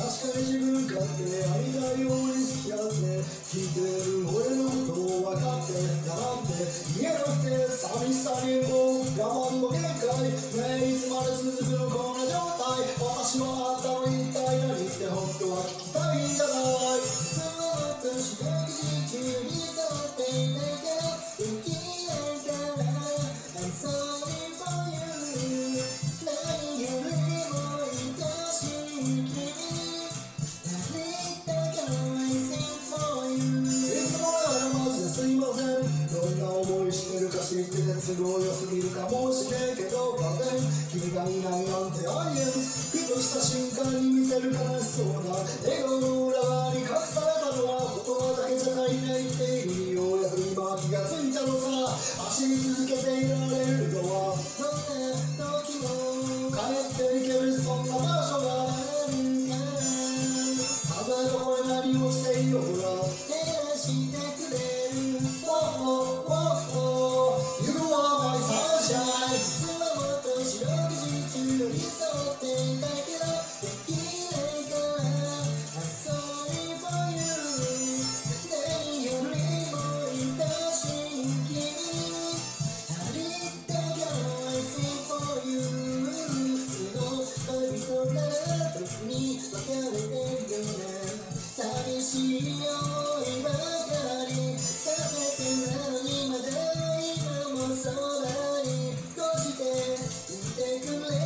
確かに自分勝手ありたいように好き合って聞いてる俺のことを分かって並んで言えなくて寂しさにもう我慢の限界ねえいつまで続くのこんな状態私はあんたの一体何って本当は聞きたいんじゃないずっと四六時中に沿っていたけどできないから I'm sorry for you 何よりも愛しい君なりたがら I sing for you いつもならマジですいませんどんな思いしてるか知ってて都合良すぎるかもしれんけど画面君がいないなんてありえんふとした瞬間に見せる悲しそうな笑顔の裏側に隠されたのは言葉だけじゃないね言っているようやく今気がついたのさ走り続けていられるのはどんな時も帰っていけるそんな場所があるから数えどころ何をしていようが照らしてくれる Oh, oh, oh, oh, you are my sunshine 実はもっと四六時中寄り添っていたけどできないから I'm sorry for you 何よりも愛しい君ありたがら I sing for you その恋人が時に別れてるような寂しい思いばかりさせてなのにまだ今もそばにこうしていてくれるから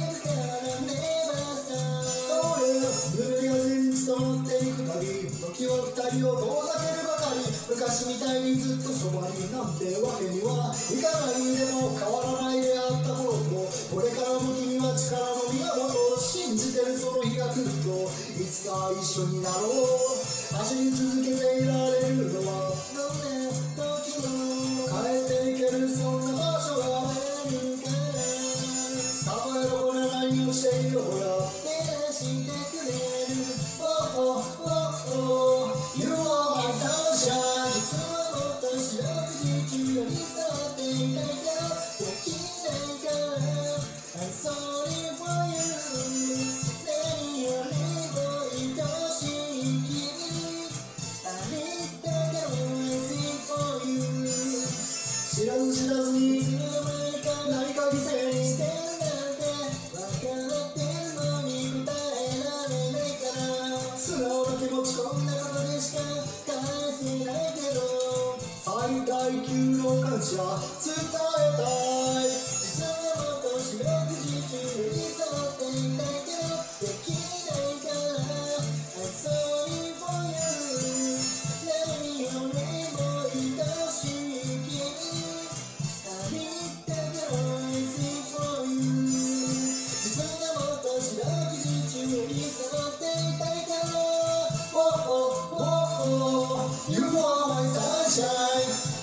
Never stop 俺が夢が現実となっていくたび時は二人を遠ざけるばかり昔みたいにずっとそばになんてわけにはいかないでも変わらないであったものとこれからも君は力の源信じてるその日が来るといつか一緒になろう走り続けていられるのはどんな時も帰っていけるそんな場所があるから例えばこれ何をしていようが照らしてくれる Oh, oh, oh, oh, you are my sunshine 実はもっと四六時中寄り添っていたけどできないから I'm sorry for you 何よりも愛しい君ありたがら I sing for you 知らず知らずにいつの間にか何か犠牲にしてるなんて分かってるのに答えられないから素直な気持ちこんなことでしか返せないけど最大級の感謝伝えたい実はもっと四六時中寄り添っていたけどできないから I'm sorry for you 何よりも愛しい君ありたがら I sing for you 実はもっと四六時中寄り添っていたいから Oh, oh, oh, oh, you are my sunshine